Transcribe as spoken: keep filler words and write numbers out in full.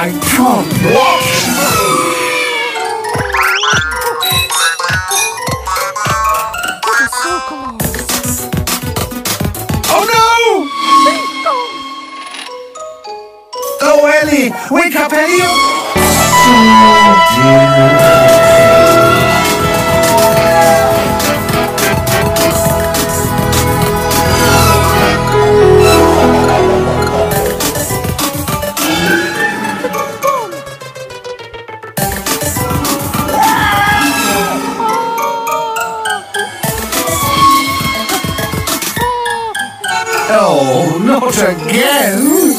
I can't watch! Oh no! Oh, Ellie! Wake up, Ellie! Oh, dear. Oh, not again!